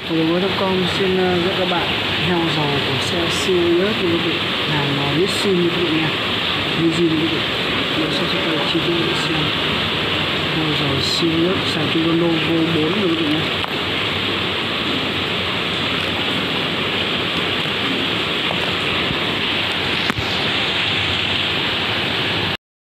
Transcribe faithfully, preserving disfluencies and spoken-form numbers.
Ở với con xin uh, dẫn các bạn heo dầu của xe Sirius như quý vị, hàng uh, Nissin như quý vị nha, Nissin như quý vị. Mình sẽ cho các bạn chi tiết xem heo dầu Sirius sản chung con Novo bốn như quý vị nha.